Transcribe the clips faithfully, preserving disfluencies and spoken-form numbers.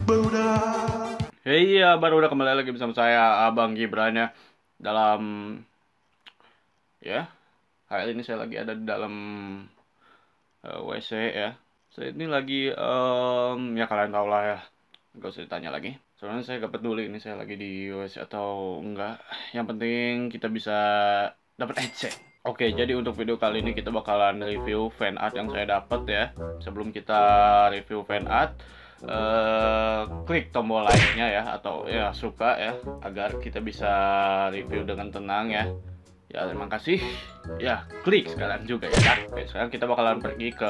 Hey ya, baru udah kembali lagi bersama saya Abang Gibran ya. Dalam ya, hari ini saya lagi ada di dalam uh, W C ya. Saya ini lagi um, ya kalian tau lah ya, gak usah ditanya lagi. Soalnya saya gak peduli ini saya lagi di W C atau enggak. Yang penting kita bisa dapat adsense. Oke, jadi untuk video kali ini kita bakalan review fan art yang saya dapat ya. Sebelum kita review fan art, uh, klik tombol like-nya ya, atau ya suka ya, agar kita bisa review dengan tenang ya. Ya, terima kasih. Ya, klik sekarang juga ya. Oke, sekarang kita bakalan pergi ke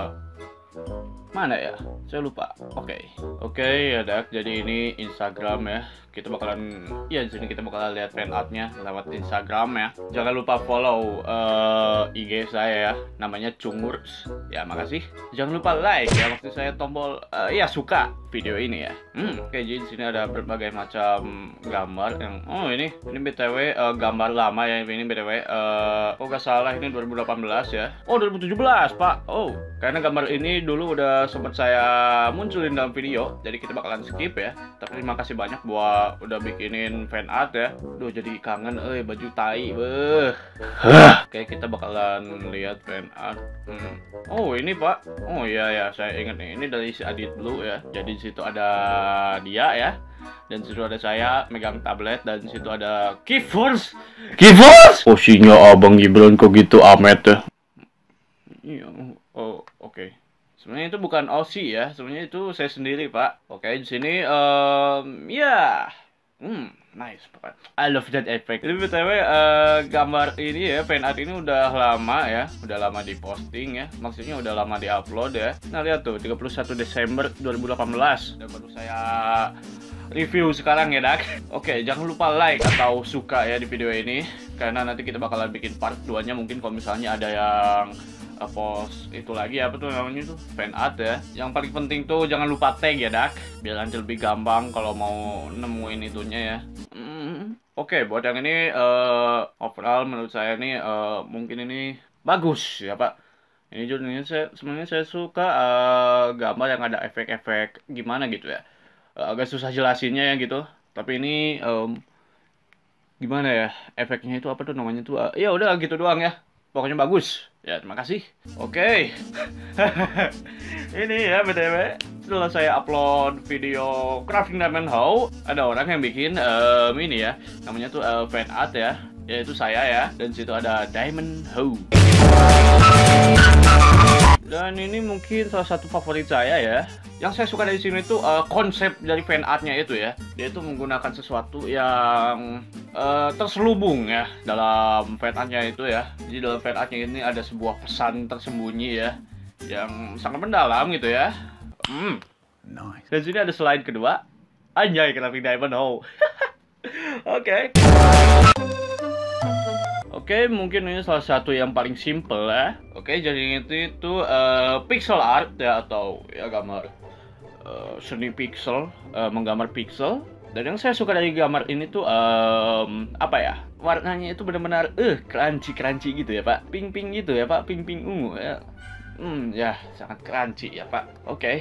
mana ya? Saya lupa. Oke, oke ya dak. Jadi ini Instagram ya. Kita bakalan, ya di sini kita bakalan lihat fan artnya lewat Instagram ya. Jangan lupa follow uh, I G saya ya. Namanya Cungurs. Ya makasih. Jangan lupa like ya. Maksud saya tombol uh, ya suka video ini ya. Hmm, oke, jadi di sini ada berbagai macam gambar yang oh ini ini B T W uh, gambar lama ya ini B T W. Uh, oh gak salah ini dua ribu delapan belas ya. Oh dua ribu tujuh belas pak. Oh karena gambar ini dulu udah sempat saya munculin dalam video, jadi kita bakalan skip ya. Tapi terima kasih banyak buat udah bikinin fan art ya. Duh jadi kangen eh baju tai beh. Oke, kita bakalan lihat fan art. Hmm. Oh ini pak. Oh iya ya, saya ingat nih, ini dari si Adit Blue ya. Jadi di situ ada dia ya, dan di situ ada saya megang tablet, dan di situ ada Keyforce. Keyforce. Posisinya Abang Gibran kok gitu amat ya. Iya. Oh oke. Okay. Sebenarnya itu bukan O C ya, sebenarnya itu saya sendiri pak. Oke, di sini um, ya, yeah. hmm, nice pak. I love that effect. Jadi B T W uh, gambar ini ya, fan art ini udah lama ya, udah lama diposting ya. Maksudnya udah lama diupload ya. Nah lihat tuh, tiga puluh satu Desember dua ribu delapan belas. Dan baru saya review sekarang ya dak. Oke, jangan lupa like atau suka ya di video ini, karena nanti kita bakalan bikin part dua nya mungkin kalau misalnya ada yang post itu lagi apa tuh namanya tuh fan art ya. Yang paling penting tuh jangan lupa tag ya dak, biar nanti lebih gampang kalau mau nemuin itunya ya. Mm, Oke, okay, buat yang ini uh, overall menurut saya nih uh, mungkin ini bagus ya pak. Ini judulnya saya sebenarnya saya suka uh, gambar yang ada efek-efek gimana gitu ya. Uh, agak susah jelasinnya ya gitu. Tapi ini um, gimana ya efeknya itu apa tuh namanya tuh? Uh, ya udah gitu doang ya. Pokoknya bagus. Ya, terima kasih. Oke. Okay. Ini ya B T W, setelah saya upload video Crafting Diamond Hoe, ada orang yang bikin um, ini ya, namanya tuh uh, fan art ya, yaitu saya ya, dan situ ada Diamond Hoe. Dan ini mungkin salah satu favorit saya ya. Yang saya suka dari sini tuh uh, konsep dari fan artnya itu ya. Dia itu menggunakan sesuatu yang uh, terselubung ya dalam fan artnya itu ya. Jadi dalam fan artnya ini ada sebuah pesan tersembunyi ya, yang sangat mendalam gitu ya. Hmm. Nice. Dan sini ada slide kedua. Anjay, Crafting Diamond Hoe. Oke. Oke, mungkin ini salah satu yang paling simple ya. Oke, jadi itu itu uh, pixel art ya, atau ya gambar uh, seni pixel, uh, menggambar pixel. Dan yang saya suka dari gambar ini tuh um, apa ya? Warnanya itu benar-benar eh uh, crunchy-crunchy gitu ya, Pak. Pink-pink gitu ya, Pak. Pink-pink ungu ya. Hmm, ya sangat crunchy ya, Pak. Oke.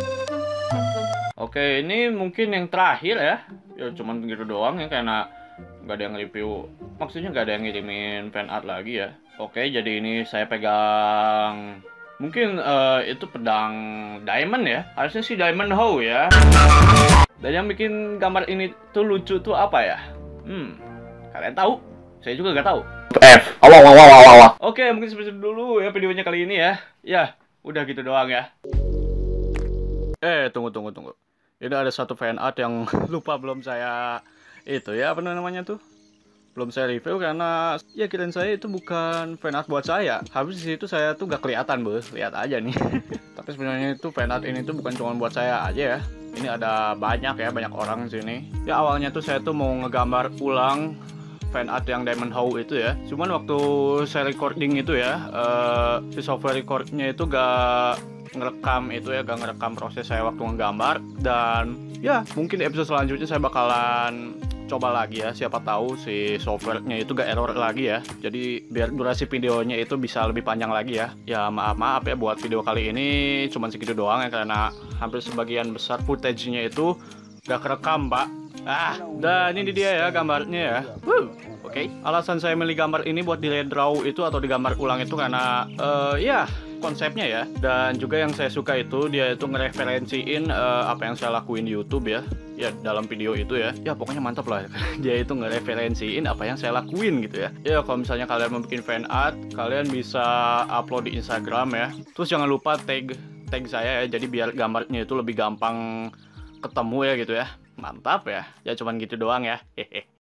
Oke, ini mungkin yang terakhir ya. Ya cuman gitu doang ya, karena nggak ada yang review, maksudnya nggak ada yang ngirimin fan art lagi ya. Oke, jadi ini saya pegang mungkin uh, itu pedang diamond ya, harusnya sih Diamond Hoe ya. Dan yang bikin gambar ini tuh lucu tuh apa ya? Hmm, kalian tahu? Saya juga nggak tahu. F. Awal awal awal awal. Oke, mungkin seperti itu dulu ya videonya kali ini ya. Ya, udah gitu doang ya. Eh, tunggu tunggu tunggu. Ini ada satu fan art yang lupa belum saya itu ya, apa namanya tuh, belum saya review karena ya kirain saya itu bukan fan art buat saya. Habis di situ saya tuh gak kelihatan beuh, lihat aja nih. Tapi sebenarnya itu fan art ini tuh bukan cuma buat saya aja ya. Ini ada banyak ya, banyak orang di sini. Ya awalnya tuh saya tuh mau ngegambar ulang fan art yang Diamond Hoe itu ya. Cuman waktu saya recording itu ya, uh, si software recordnya itu gak ngerekam itu ya, gak ngerekam proses saya waktu ngegambar. Dan ya mungkin di episode selanjutnya saya bakalan coba lagi ya, siapa tahu si softwarenya itu gak error lagi ya. Jadi biar durasi videonya itu bisa lebih panjang lagi ya. Ya maaf maaf ya buat video kali ini cuman segitu doang ya, karena hampir sebagian besar footage-nya itu gak kerekam pak. Ah, dan ini dia ya gambarnya ya. Wuh. Oke, okay. Alasan saya milih gambar ini buat di redraw itu atau digambar ulang itu karena uh, ya konsepnya ya. Dan juga yang saya suka itu dia itu ngereferensiin uh, apa yang saya lakuin di YouTube ya. Ya dalam video itu ya. Ya pokoknya mantap lah. Dia itu ngereferensiin apa yang saya lakuin gitu ya. Ya kalau misalnya kalian mau bikin fan art, kalian bisa upload di Instagram ya. Terus jangan lupa tag tag saya ya. Jadi biar gambarnya itu lebih gampang ketemu ya gitu ya. Mantap ya. Ya cuman gitu doang ya. Hehe.